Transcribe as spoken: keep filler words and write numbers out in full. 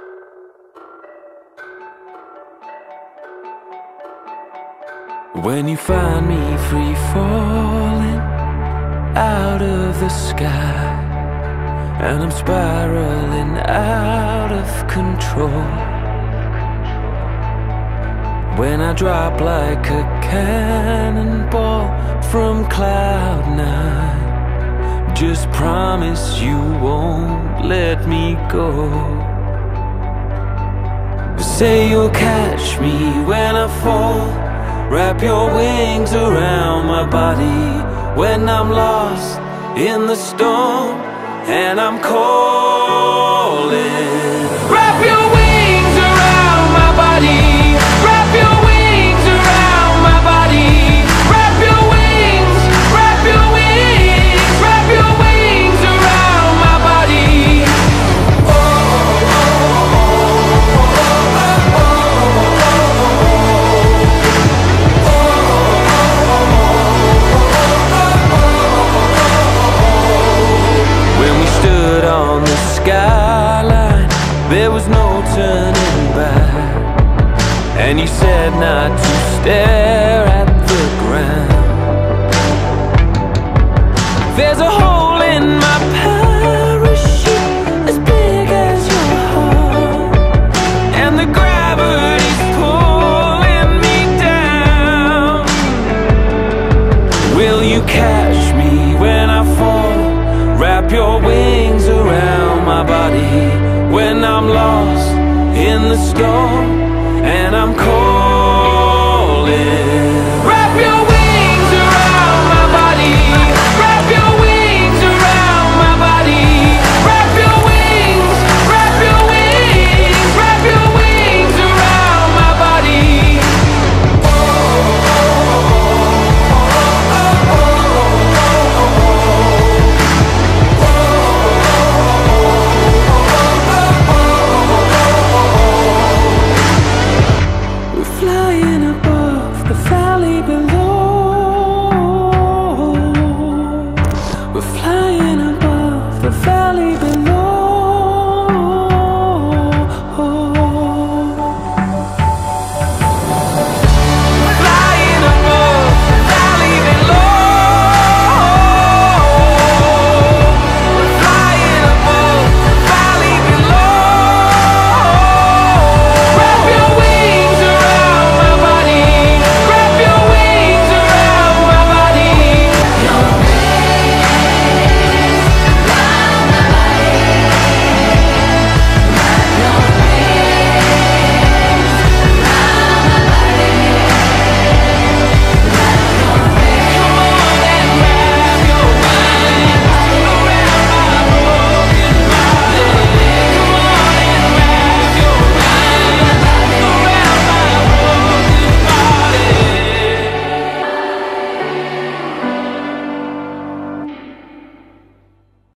When you find me free falling out of the sky, and I'm spiraling out of control, when I drop like a cannonball from cloud nine, just promise you won't let me go. Say you'll catch me when I fall, wrap your wings around my body when I'm lost in the storm and I'm calling. Wrap your wings around my body, wrap your wings around my body, wrap your wings, wrap your wings, wrap your wings around my body. Oh, oh, oh, oh, oh, oh, oh. On the skyline, there was no turning back, and you said not to stare at the ground. There's a hole in my parachute as big as your heart, and the gravity's pulling me down. Will you catch me when I fall? Wrap your wings around my body when I'm lost in the storm and I'm cold.